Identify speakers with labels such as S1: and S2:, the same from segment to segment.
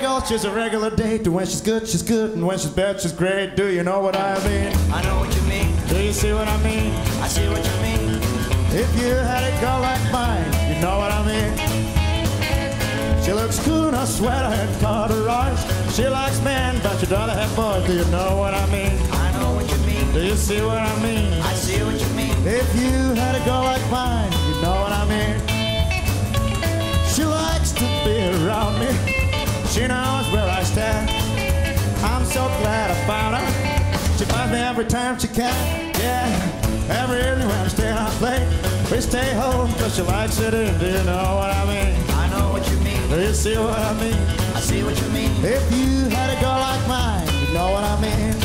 S1: girl, she's a regular date. When she's good, and when she's bad, she's great. Do you know what I mean?
S2: I know what you mean.
S1: Do you see what I mean?
S2: I see what you mean.
S1: If you had a girl like mine, you know what I mean. She looks cool in her sweater and corduroys. She likes men, but she'd rather have boys. Do you know what I mean?
S2: I know what you mean.
S1: Do you see what I mean?
S2: I see what you mean.
S1: If you had a girl like mine, you know what I mean. She likes to be around me. She knows where I stand. I'm so glad I found her. She finds me every time she can. Yeah, every evening when I'm staying out late, we stay home because she likes it in. Do you know what I mean?
S2: I know what you mean.
S1: Do you see what I mean?
S2: I see what you mean.
S1: If you had a girl like mine, you know what I mean.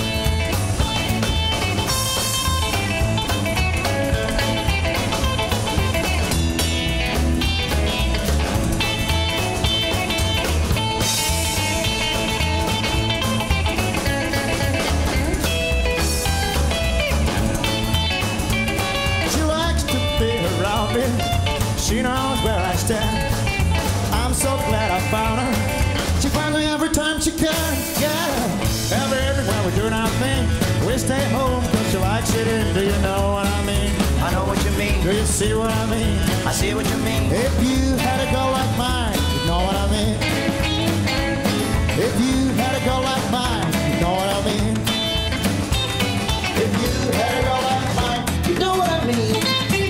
S1: She knows where I stand. I'm so glad I found her. She finds me every time she can. Yeah, every evening when we're doing our thing, we stay home because she likes it in. Do you know what I mean?
S2: I know what you mean.
S1: Do you see what I mean?
S2: I see what you mean.
S1: If you had a girl like mine, you know what I mean. If you had a girl like mine, you know what I mean. If you had a girl like mine, you know what I mean.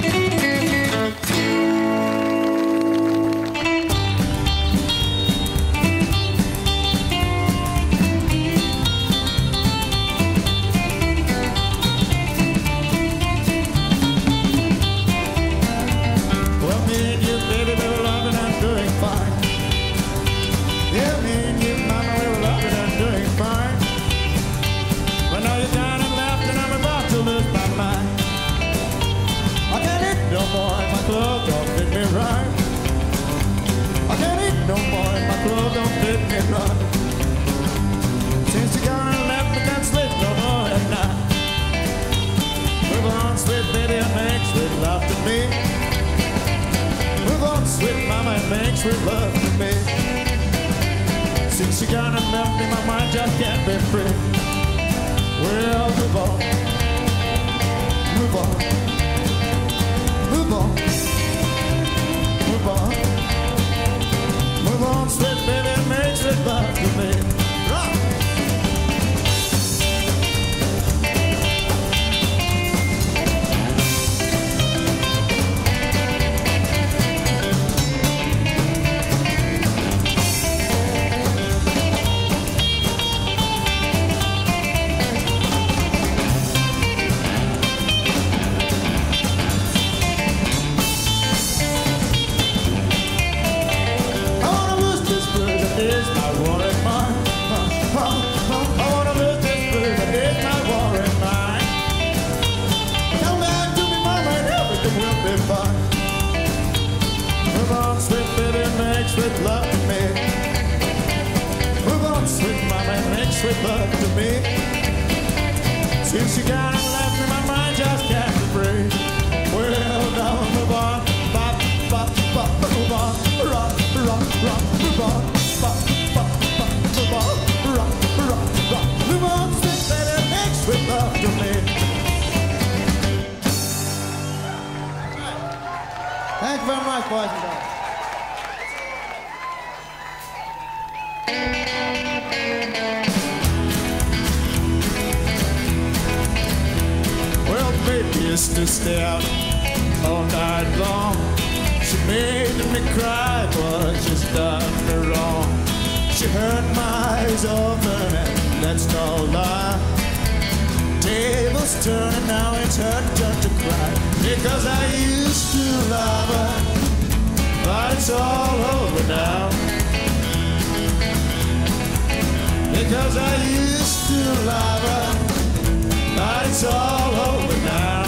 S1: No more, and my clothes don't fit me right. Since you gone and left me, can't sleep no more at night. Move on, sweet baby, and make sweet love to me. Move on, sweet mama, and make sweet love to me. Since you gone and left me, my mind just can't be free. Well, move on, move on, move on, move on. Move on, sweet baby, and make sweet love to me. Rock! Sweet love to me. Move on, sweet mama, and make sweet love to me. Since you gone and left me, my mind just can't be free. Well, now move on, bop, bop, bop, move on, rock, rock, rock, move on, bop, bop, bop, move on, rock, rock, rock, move on, sweet baby, make sweet love to me. Thank you very much, boys and girls. Well, baby used to stay out all night long. She made me cry, but she's done me wrong. She hurt my eyes open, and that's no lie. Tables turn, and now it's her turn to cry. Because I used to love her, but it's all over now. Because I used to love her, but it's all over now.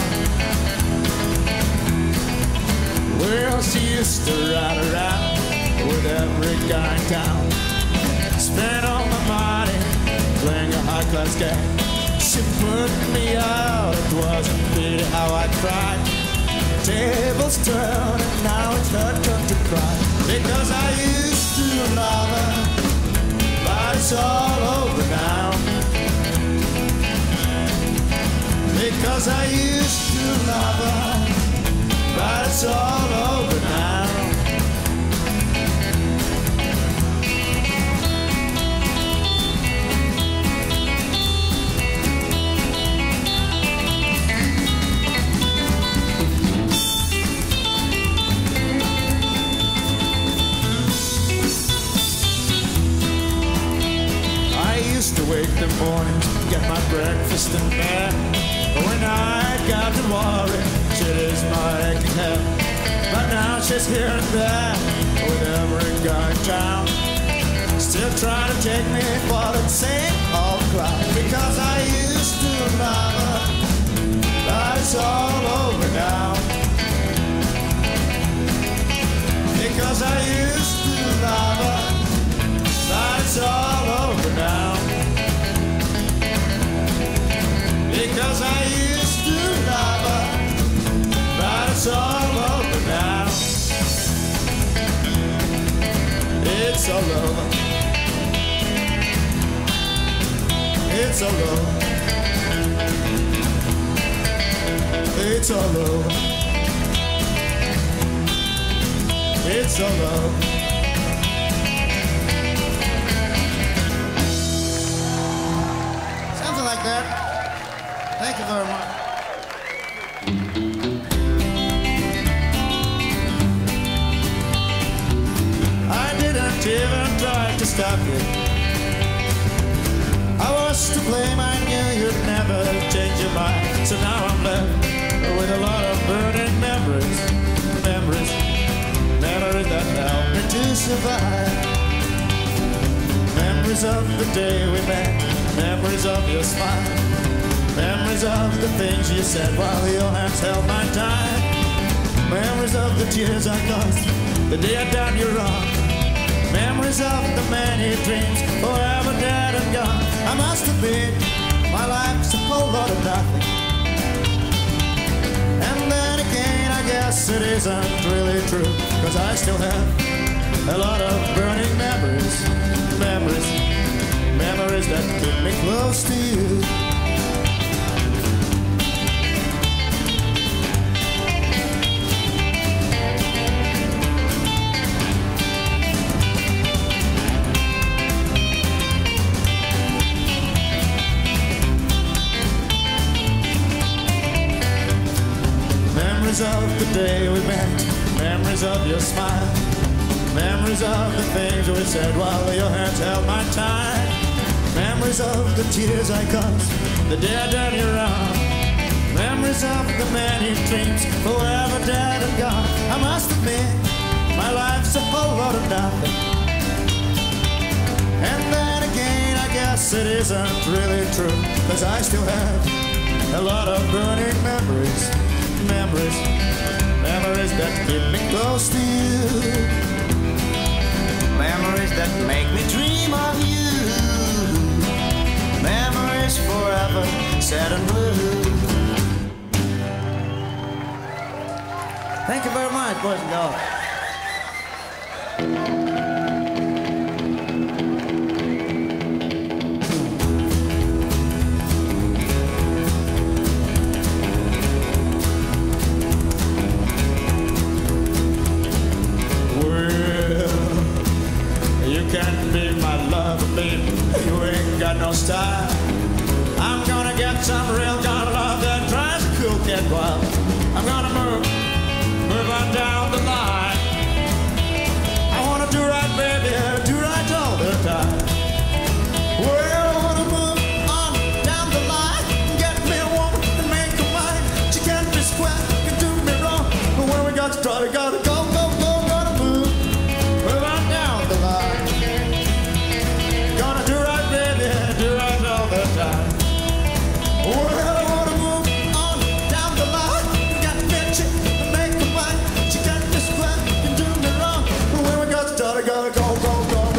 S1: Well, she used to ride around with every guy in town. Spent all my money playing a high-class game. She put me out, it wasn't pity how I cried. Tables turn, and now it's her turn to cry. Because I used to love her, because I used to love her, but it's all over now. I used to wake the morning, get my breakfast in bed. When I got to worry, she is my head. But now she's here and there, with every guy in town, still trying to take me for the same old crowd. Because I used to love her, but it's all over now. Because I used to love her, but it's all over now. Because I used to love her, but it's all over now. It's all over. It's all over. It's all over. It's all over. Something like that. Thank you very much. I didn't even try to stop you. I was to blame, I knew you'd never change your mind. So now I'm left with a lot of burning memories. Memories, memories that help me to survive. Memories of the day we met, memories of your smile, memories of the things you said while your hands held my time. Memories of the tears I caused the day I done you wrong. Memories of the many dreams forever dead and gone. I must admit, my life's a whole lot of nothing. And then again, I guess it isn't really true, 'cause I still have a lot of burning memories. Memories, memories that keep me close to you. Memories of the day we met, memories of your smile, memories of the things we said while your hands held my time. Memories of the tears I caused the day I done you wrong. Memories of the many dreams forever dead and gone. I must admit, my life's a whole lot of nothing. And then again, I guess it isn't really true, 'cause I still have a lot of burning memories. Memories, memories that keep me close to you.
S2: Memories that make me dream of you. Memories forever sad and blue.
S1: Thank you very much, boys and girls. No style. I'm gonna get some real gun love that tries to cool get wild. I'm gonna move on down the line. I wanna do right, baby, do right all the time. Well, I wanna move on down the line. Get me a woman and make her mine. She can't be square, can do me wrong, but when we got started, gotta go, go, go, gotta move on down the line. Gonna do right, baby, do right all the time. Well, I wanna move on down the line. Got me a chick to make her mine. She can't be square, can do me wrong, but when we got started, gotta go, go, go.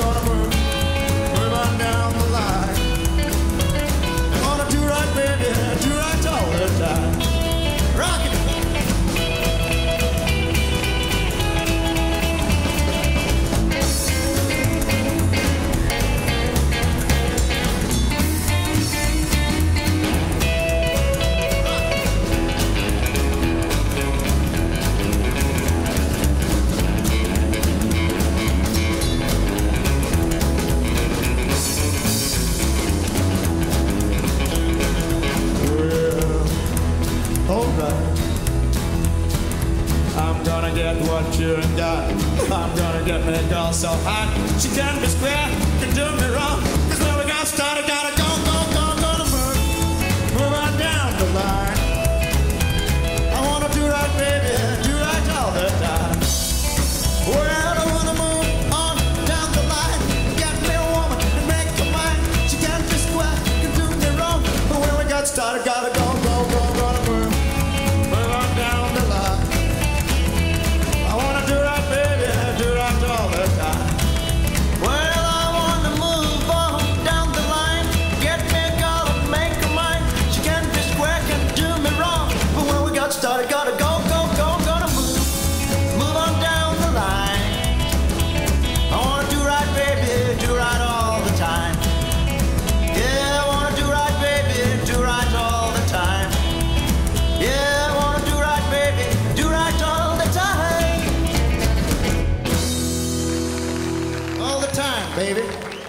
S1: what you got. I'm gonna get me a girl so hot. She can be square, can do me wrong. 'Cause when we got started, gotta go, gonna move on down the line. I wanna do right, baby, do right all the time. Well, I wanna move on down the line. Get me a woman and make her mine. She can't be square, can do me wrong. But when we got started, gotta go, gonna move on down the line. I wanna do right, baby, do right all the time.
S2: Well, I wanna move on down the line. Get me a girl and make her mine. She can't be square, can do me wrong. But when we got started, gotta go, gonna move on down the line. I wanna do right, baby, do right all the time. Yeah, I wanna do right, baby, do right all the time. Yeah, I wanna do right, baby, do right all the time.
S1: All the time, baby.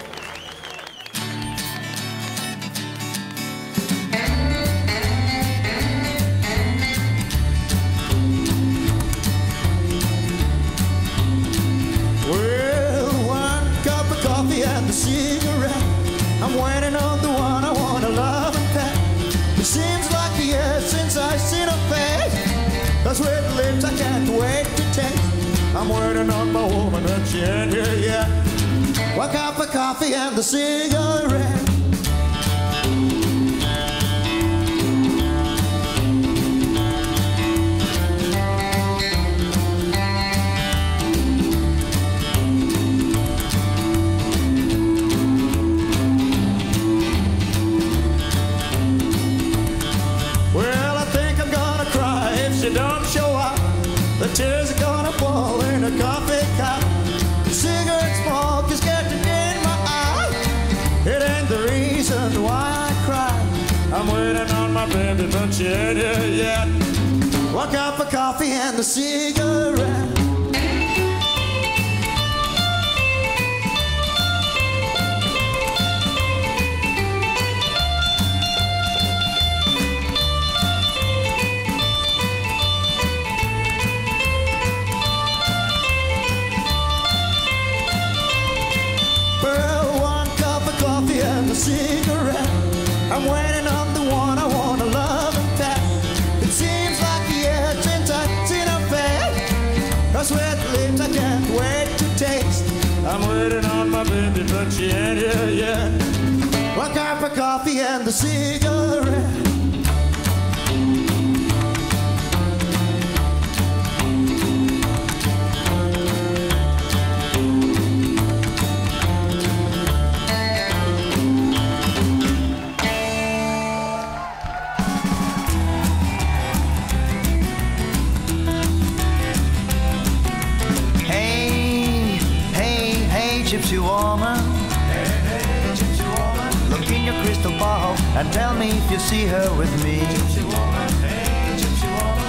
S1: Well, one cup of coffee and a cigarette. I'm waiting on the one I wanna love and pet. It seems like a year since I seen her face. Those red lips I can't wait to taste. I'm waiting on my woman and she ain't here yet. One cup of coffee and a cigarette. Well, I think I'm gonna cry if she don't show up. The tears are gonna fall in a coffee cup. The cigarette smoke is getting in my eye. It ain't the reason why I cry. I'm waiting on my baby, but she ain't here yet. One cup of coffee and a cigarette. Well, one cup of coffee and a cigarette. I'm waiting on the one I wanna love and pet. It seems like a year since I've seen her face. Her sweat lips I can't wait to taste. I'm waiting on my baby, but she ain't here yet. One cup of coffee and a cigarette.
S2: Gypsy woman, gypsy woman, look in your crystal ball and tell me if you see her with me. Gypsy woman, gypsy woman.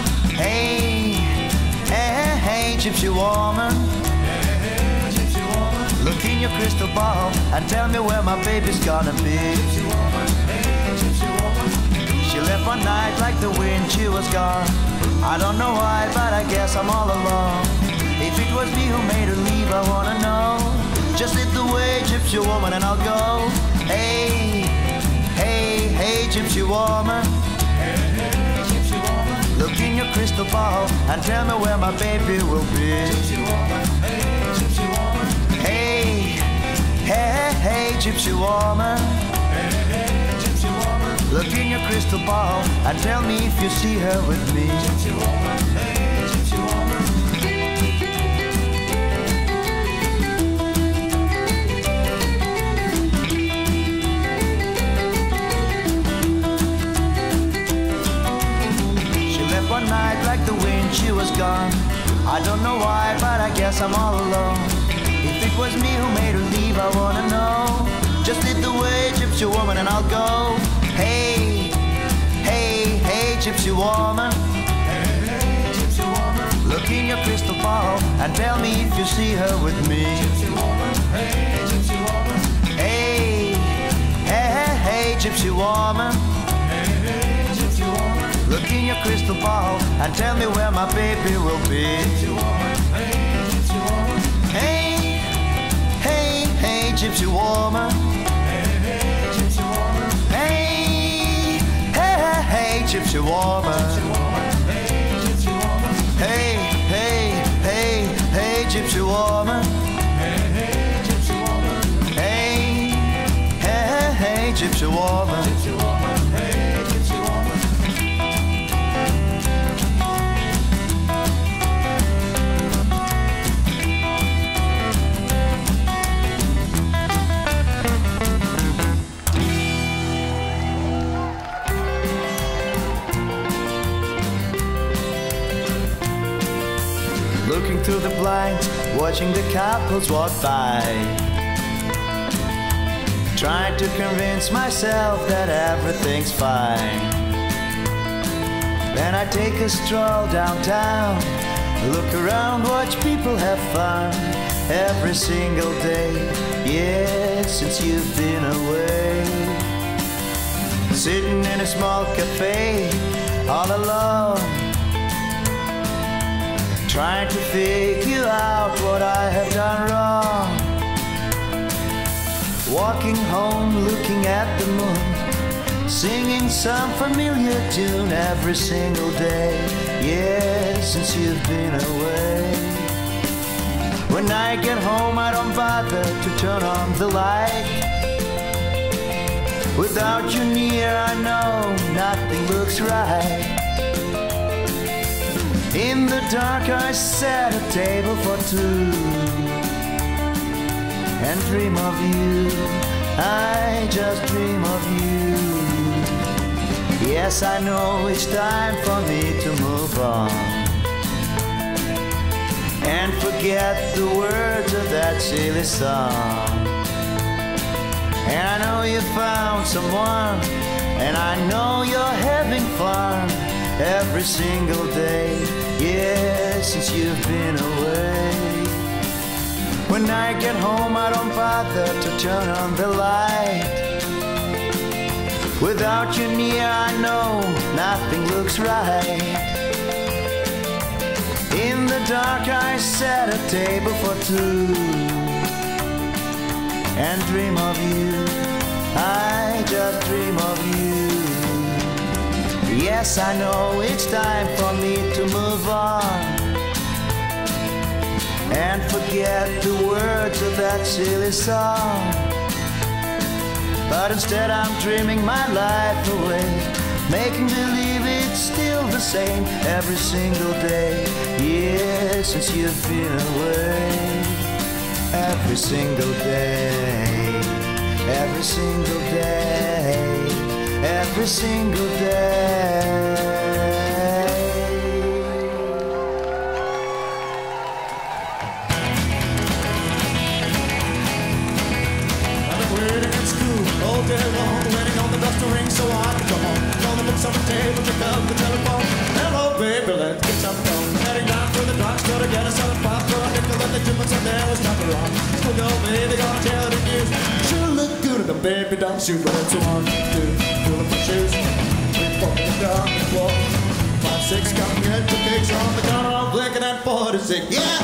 S2: Hey, gypsy woman, gypsy woman, look in your crystal ball and tell me where my baby's gonna be. Gypsy woman, gypsy woman. She left one night like the wind, she was gone. I don't know why, but I guess I'm all alone. If it was me who made her leave, I wanna know. Just lead the way, gypsy woman, and I'll go. Hey, gypsy woman. Gypsy woman. Look in your crystal ball and tell me where my baby will be. Gypsy woman. Gypsy woman. Hey, gypsy woman. Gypsy woman. Look in your crystal ball and tell me if you see her with me. Gypsy woman. Gypsy woman. One night like the wind, she was gone. I don't know why, but I guess I'm all alone. If it was me who made her leave, I wanna know. Just lead the way, gypsy woman, and I'll go. Hey, gypsy woman. Gypsy woman. Look in your crystal ball and tell me if you see her with me. Gypsy woman. Gypsy woman. Hey, gypsy woman. Gypsy woman. Look in your crystal ball and tell me where my baby will be. Gypsy woman. gypsy woman. Hey, gypsy woman. Hey, hey, hey, gypsy woman. Hey, hey, hey, hey, gypsy woman. Hey, gypsy woman. Hey, hey, hey, gypsy woman. Gypsy woman. Hey, gypsy woman. Looking through the blinds, watching the couples walk by, trying to convince myself that everything's fine. Then I take a stroll downtown, look around, watch people have fun every single day. Yeah, since you've been away, sitting in a small cafe all alone, trying to figure out what I have done wrong. Walking home, looking at the moon, singing some familiar tune every single day. Yeah, since you've been away. When I get home, I don't bother to turn on the light. Without you near, I know nothing looks right. In the dark I set a table for two and dream of you, I just dream of you. Yes, I know it's time for me to move on and forget the words of that silly song. And I know you found someone, and I know you're having fun every single day. Yeah, since you've been away. When I get home, I don't bother to turn on the light. Without you near, I know nothing looks right. In the dark, I set a table for two and dream of you, I just dream of you. Yes, I know it's time for me to move on and forget the words of that silly song. But instead I'm dreaming my life away, making believe it's still the same every single day. Yeah, since you've been away. Every single day, every single day, every single day.
S1: I've been waiting in school all day long, waiting on the bus to ring so I can come home. All the books on the table, pick up the telephone. Hello, baby, let's get some fun. Heading down to the drugstore to get a selling pop for a nickel and the difference and there was nothing wrong. So go, baby, gonna tell the news. Sure look good in the baby, don't shoot. But it's 1, 2, pull up my shoes. 3, 4, down the floor. 5, 6, come get the cakes on the counter. I'm blinking at 46. Yeah!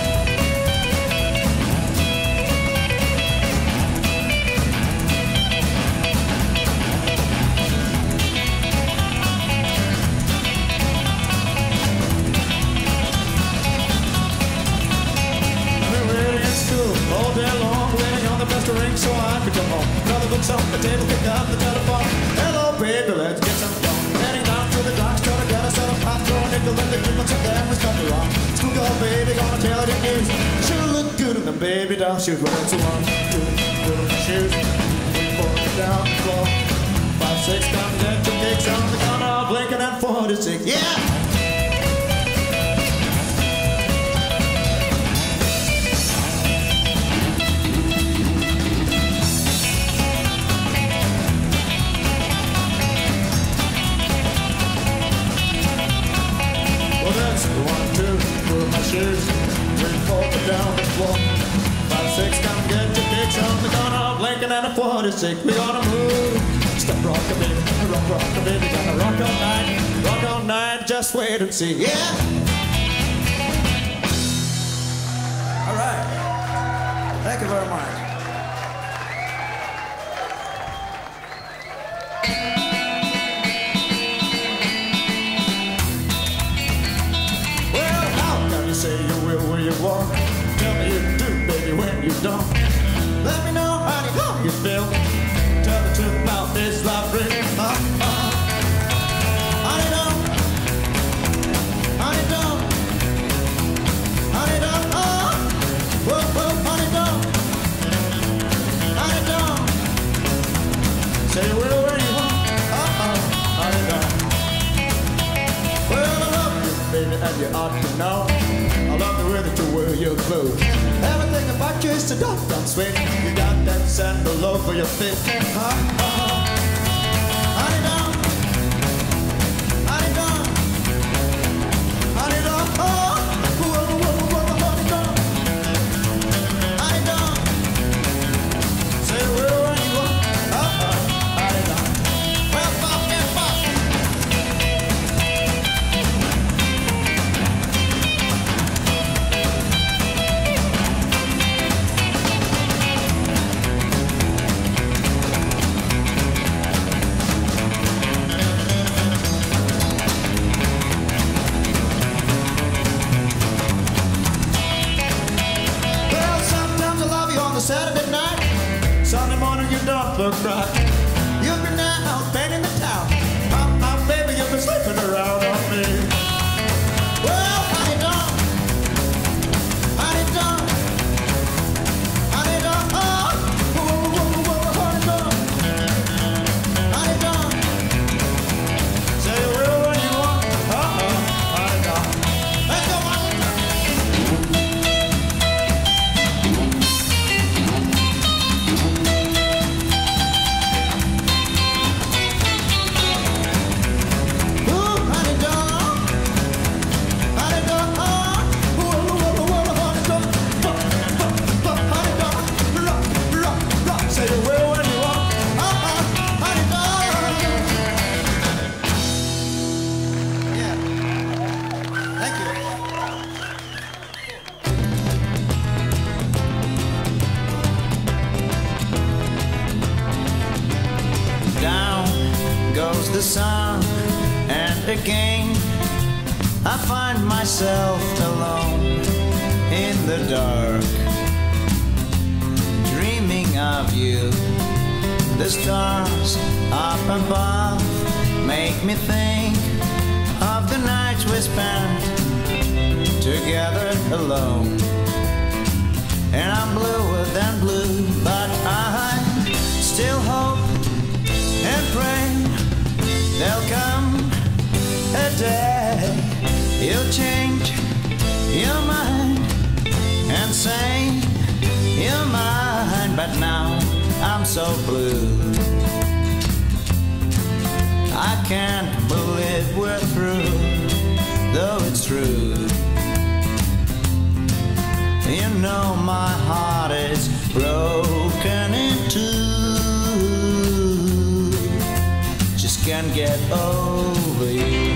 S1: All day long, waiting on the bus to ring so I could come home. Another book's on the table, pick up the telephone. Hello, baby, let's get some fun. Heading down to the drugstore to get a set of pop, throw a nickel in the difference and then was nothing wrong. School girl, baby, gonna tell the news. Sure look good in them baby doll shoes. Well, it's 1, 2, put on my shoes. 3, 4, down the floor. 5, 6, come get your cakes on the counter, blinking at 46. Yeah! Shoes, 3, 4, down the floor. 5, 6, come get your kicks on the corner, blinking at a 46. We gonna move, stop rockin' baby, rock baby, gonna rock all night, just wait and see. Yeah. All right. Thank you very much. No, I love the way that you wear your clothes. Everything about you is so dark, sweet. You got that sandal over your feet. Honey, down. Honey, down. Honey, down. Oh, whoa, whoa, whoa, honey, down. Honey, down. Say where you are. Honey, down. Well, pop, yeah, pop. Saturday night, Sunday morning you don't look right. You've been out painting the town. My baby, you've been sleeping around on me. Well, honey, don't. Honey, don't. Honey, don't. Oh, whoa, whoa, whoa, honey, don't. Honey, don't. Say you will when you want. Honey, don't. Let's go, honey, don't. Goes the sun, and again I find myself alone in the dark, dreaming of you. The stars up above make me think of the nights we spent together alone. And I'm bluer than blue, but I still hope and pray there'll come a day you'll change your mind and say you're mine. But now I'm so blue, I can't believe we're through, though it's true. You know my heart is broken in two. Just can't get over you.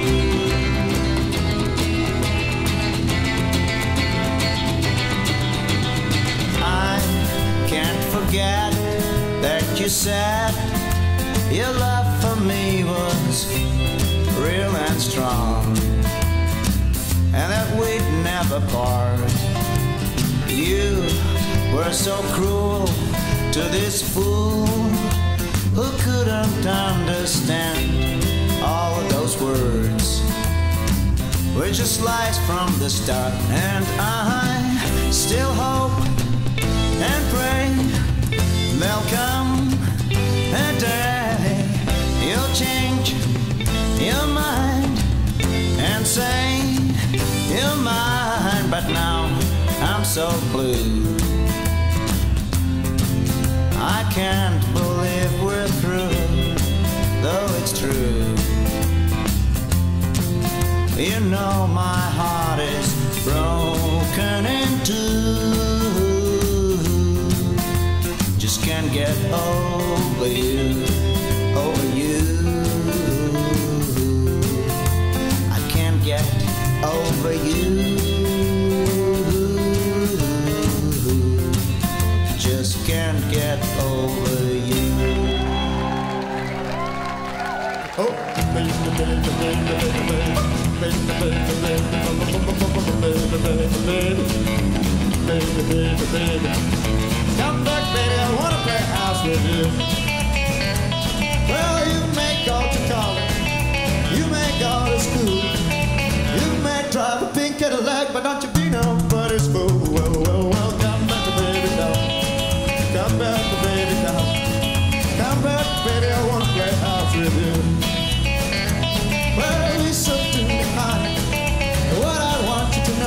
S1: I can't forget that you said your love for me was real and strong, and that we'd never part. You were so cruel to this fool who couldn't understand all of those words, were just lies from the start. And I still hope and pray there'll come a day you'll change your mind and say you're mine. But now I'm so blue, I can't believe we're through, though it's true. You know my heart is broken in two. Just can't get over you, over you. I can't get over you. Just can't get over you. Oh, come back, baby, I wanna play house with you. Well, you may go to college, you may go to school, you may drive a pink Cadillac, but don't you be nobody's fool. Well, well, well, come back, baby, down. Come back, baby, down. Come back, baby, I wanna play house with you. Well, we so too behind what I want you to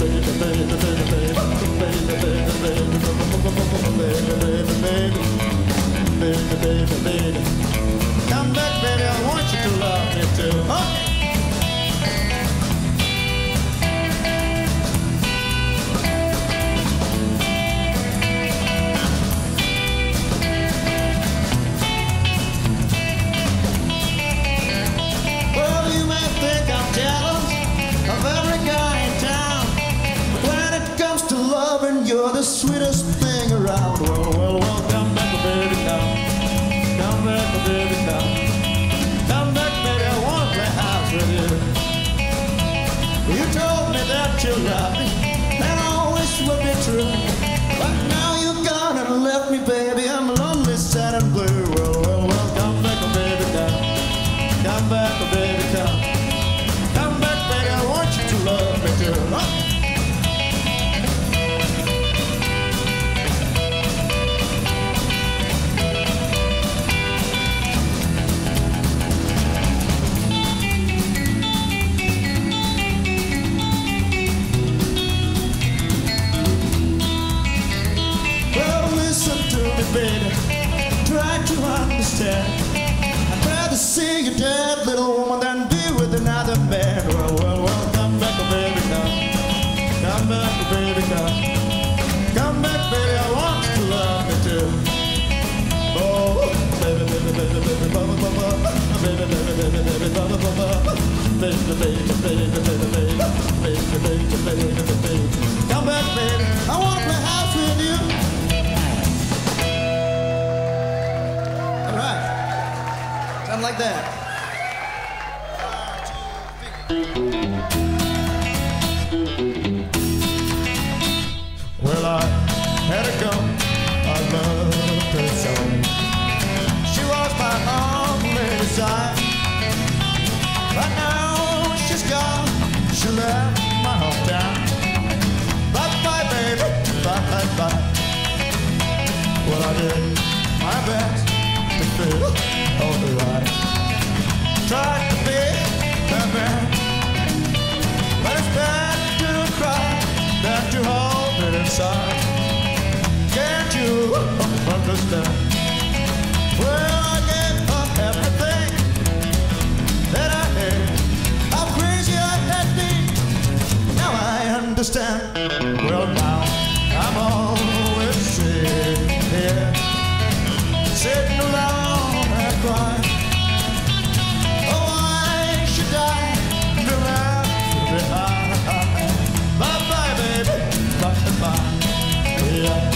S1: Come back, baby, I want you to love me too. Huh? Well, you may think I'm jealous of every guy in town, but when it comes to loving, you're the sweetest thing around. Well, come back, baby, come. Come back, baby, come. Come back, baby, I wanna play house with you. You told me that you loved me, and I wish it would be true. But now you're gone and left me, baby, I'm lonely, sad and blue. Well, come back, baby, come. Come back, baby, come. Come back, baby, I want you to love me too. Huh? Baby, try to understand. I'd rather see you dead, little woman, than be with another man. Well, come back, baby, come. Come back, baby, come. Come back, baby, I want you to love me too. Oh, baby, baby, baby, baby, bubba, bubba. Baby, baby, baby, baby, bubba, bubba. Baby, baby, baby, baby, baby, baby, baby, baby, baby. Come back, baby, I wanna play house with you. Like that. Well, I had a girl, I loved her so. She was my only desire. But now she's gone, she left my hometown. Bye-bye, baby, bye-bye. Well, I did my best to feel all the right. Tried to be the man, but it's bad to cry, bad to hold it inside. Can't you understand? Well, I gave up everything that I had. How crazy I had been. Now I understand. Well, now I'm always sitting here, sitting alone and crying. Oh, I should die to left behind. Bye-bye, baby, bye-bye, yeah.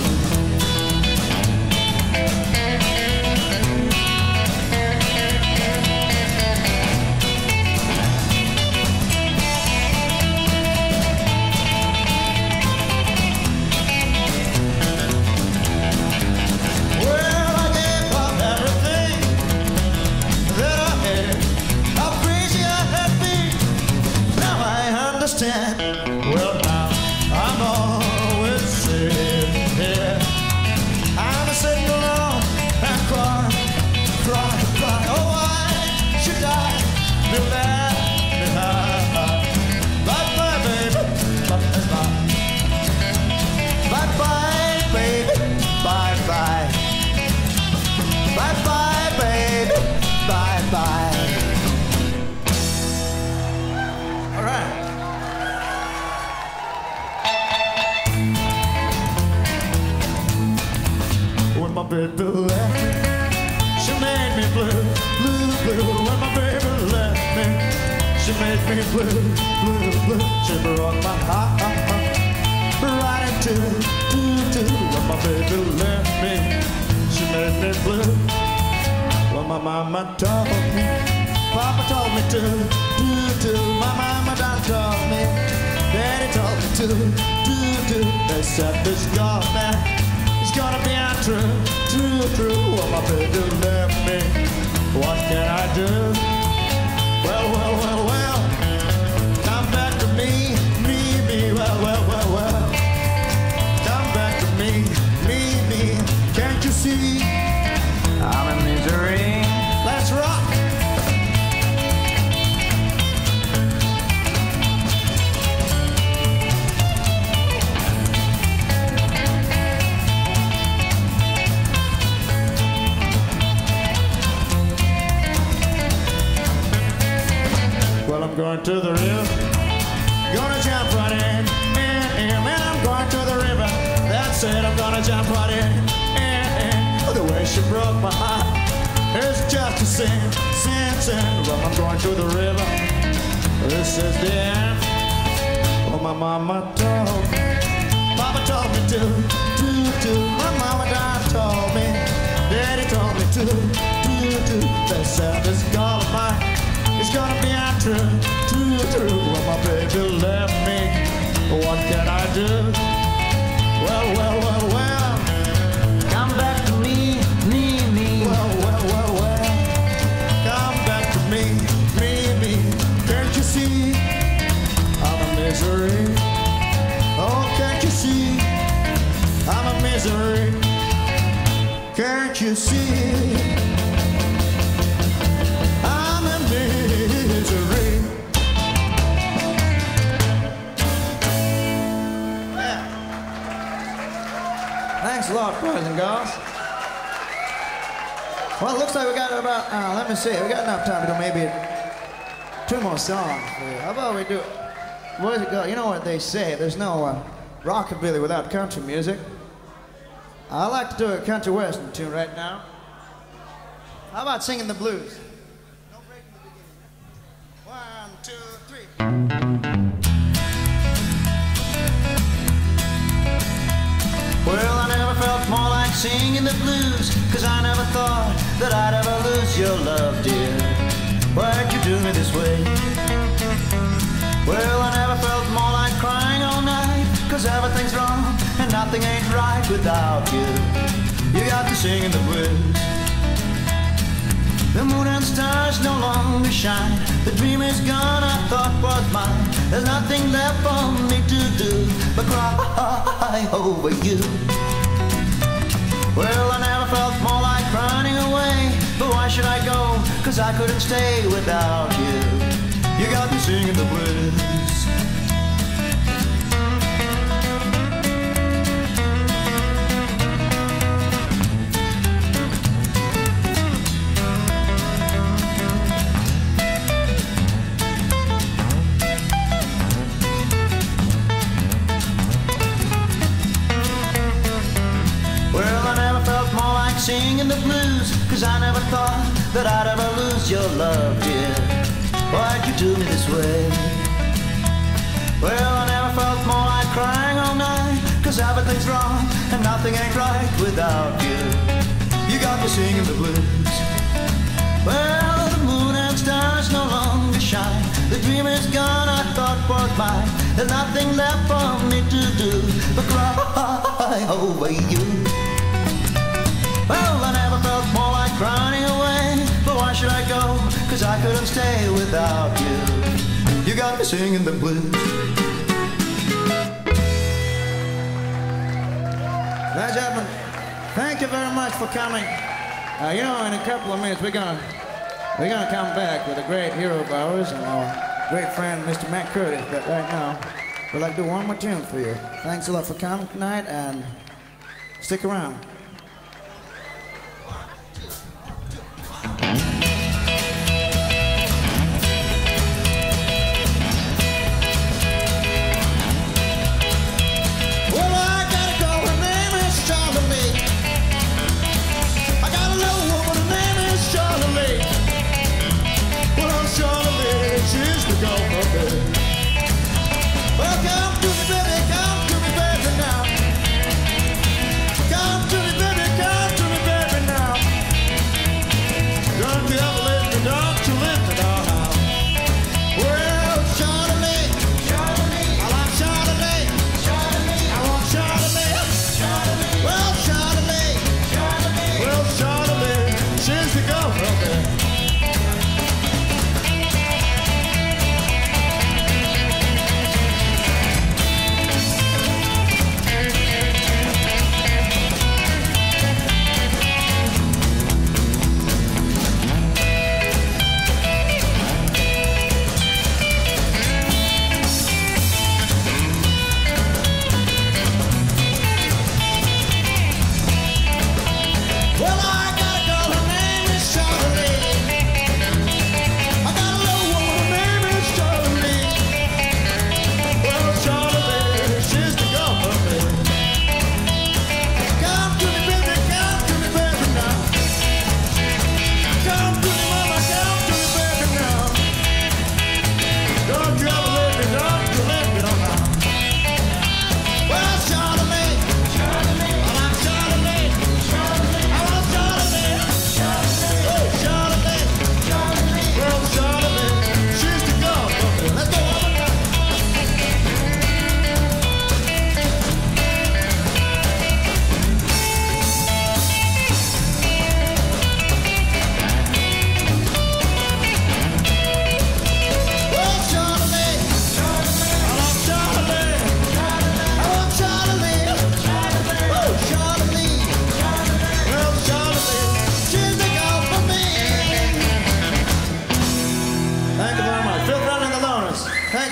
S1: Well, now I'm always sitting here. I'm sitting alone and cry. Oh, why should I be left behind? Bye-bye, baby, bye-bye. Bye-bye, baby, bye-bye. Bye-bye, baby, bye-bye. All right. My baby left me, she made me blue, blue, blue. When my baby left me, she made me blue, blue, blue. She brought my heart right into two. When my baby left me, she made me blue. Well, my mama told me, Papa told me to. My mama done told me, Daddy told me to. They said this girl now, it's gonna be untrue, true. Well, my baby left me. What can I do? Well. Come back to me. Well. Come back to me. Can't you see? I'm in misery. Let's rock. going to the river. Gonna jump right in. Man, I'm going to the river. That's it, I'm gonna jump right in. The way she broke my heart is just a sin. Well, I'm going to the river. This is the end. Oh, my mama told me, Papa told me to. My mama dad told me, Daddy told me to. They said this girl of mine is gonna be untrue. Well, my baby left me. What can I do? Well.
S2: Come back to me.
S1: Well. Come back to me. Can't you see I'm a misery? Oh, can't you see I'm a misery? Can't you see I'm a misery? Yeah. Thanks a lot, boys and girls. Well, it looks like we got about, let me see, we got enough time to do maybe 2 more songs. How about we do, what does it go? You know what they say, there's no rockabilly without country music. I like to do a country western tune right now. How about singing the blues? No breaking the beginning. 1, 2, 3.
S2: Well, I never felt more like singing the blues, 'cause I never thought that I'd ever lose your love, dear. Why'd you do me this way? Well, I never felt more like crying all night, 'cause everything's wrong and nothing ain't right without you. You got me singing the blues. The moon and stars no longer shine. The dream is gone, I thought was mine. There's nothing left for me to do but cry over you. Well, I never felt more like running away, but why should I go? 'Cause I couldn't stay without you. You got me singing the blues. Singing the blues, 'cause I never thought that I'd ever lose your love, dear. Why'd you do me this way? Well, I never felt more like crying all night, 'cause everything's wrong and nothing ain't right without you. You got me singing the blues. Well, the moon and stars no longer shine. The dream is gone, I thought was mine. There's nothing left for me to do but cry over you. Well, I never felt more like running away, but why should I go? 'Cause I couldn't stay without you. You got me singing the blues.
S1: Ladies and gentlemen, thank you very much for coming. You know, in a couple of minutes, we're gonna come back with a great hero of ours and our great friend, Mr. Matt Curtis. But right now, we'd like to do one more tune for you. Thanks a lot for coming tonight, and stick around.
S3: Well, come to me, baby, now. Come to me,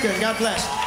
S1: good. God bless.